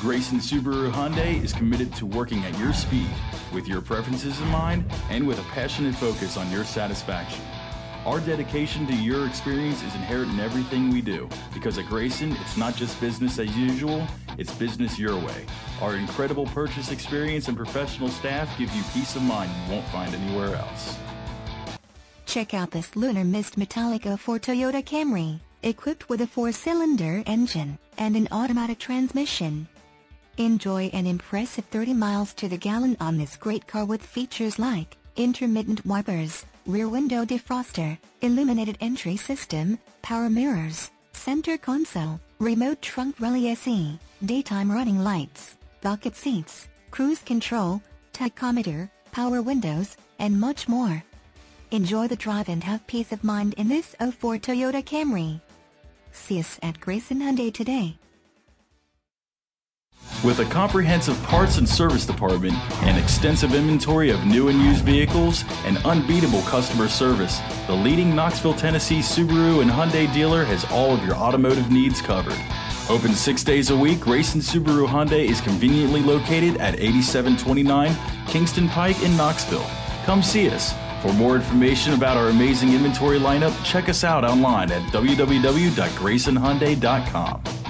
Grayson Subaru Hyundai is committed to working at your speed, with your preferences in mind, and with a passionate focus on your satisfaction. Our dedication to your experience is inherent in everything we do, because at Grayson, it's not just business as usual, it's business your way. Our incredible purchase experience and professional staff give you peace of mind you won't find anywhere else. Check out this Lunar Mist Metallic 04 Toyota Camry, equipped with a 4-cylinder engine and an automatic transmission. Enjoy an impressive 30 miles to the gallon on this great car with features like intermittent wipers, rear window defroster, illuminated entry system, power mirrors, center console, remote trunk rally SE, daytime running lights, bucket seats, cruise control, tachometer, power windows, and much more. Enjoy the drive and have peace of mind in this 04 Toyota Camry. See us at Grayson Hyundai today. With a comprehensive parts and service department, an extensive inventory of new and used vehicles, and unbeatable customer service, the leading Knoxville, Tennessee Subaru and Hyundai dealer has all of your automotive needs covered. Open 6 days a week, Grayson Subaru Hyundai is conveniently located at 8729 Kingston Pike in Knoxville. Come see us. For more information about our amazing inventory lineup, check us out online at www.graysonhyundai.com.